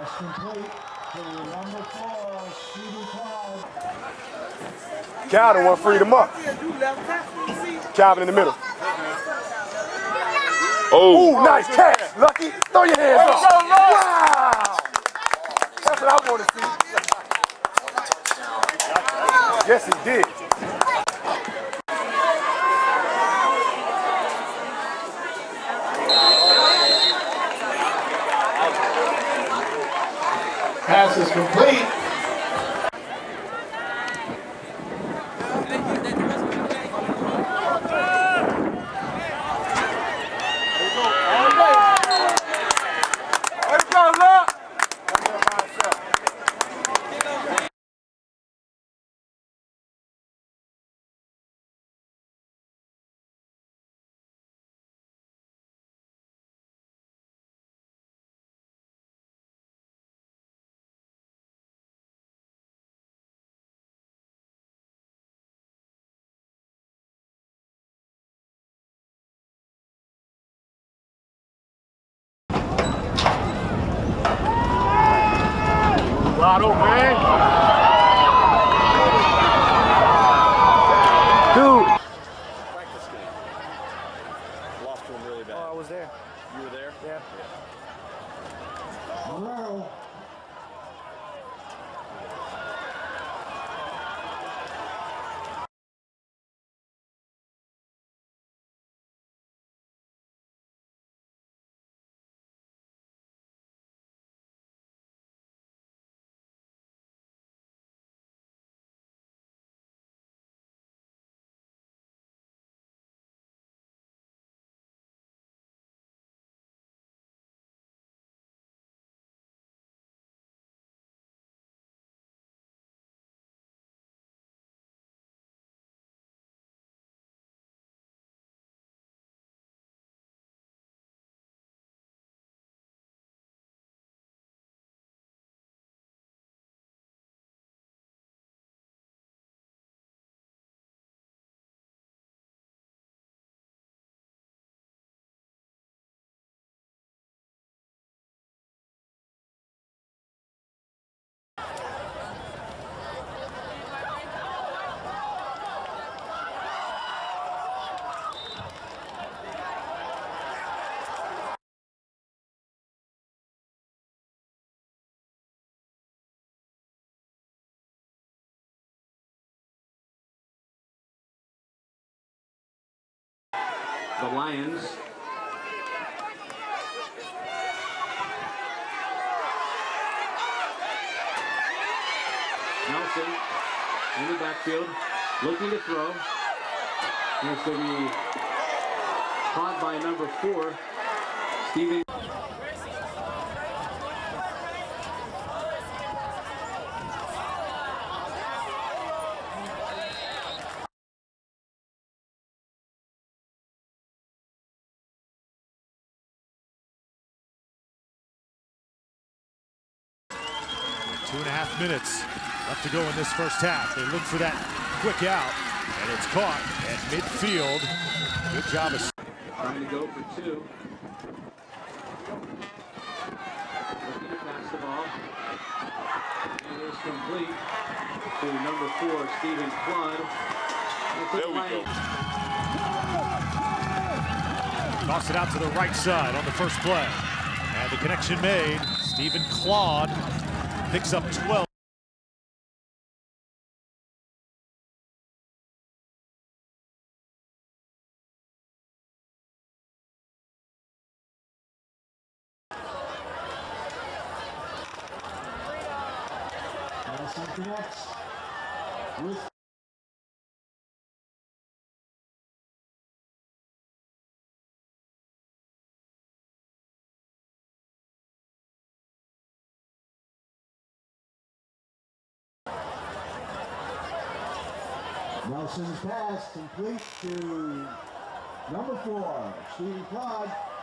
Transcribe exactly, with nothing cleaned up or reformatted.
Pass complete to number four, Stephen Clyde. Calvin one freed him up. Calvin in the middle. Oh, Ooh, nice catch, Lucky. Throw your hands up. Wow. That's what I want to see. Yes, he did. Pass is complete. Lotto, man. Dude. Practice game. Lost to him really bad. Oh, I was there. You were there? Yeah. Morero. The Lions Nelson in the backfield, looking to throw. And it's going to be caught by number four, Stephen. Two and a half minutes left to go in this first half. They look for that quick out, and it's caught at midfield. Good job of Trying to go for two. Looking to pass the ball. And it is complete to number four, Stephen Flood. There we go. Toss it out to the right side on the first play. And the connection made. Stephen Claude picks up twelve. Nelson connects with Nelson's pass complete to number four, Stephen Clyde.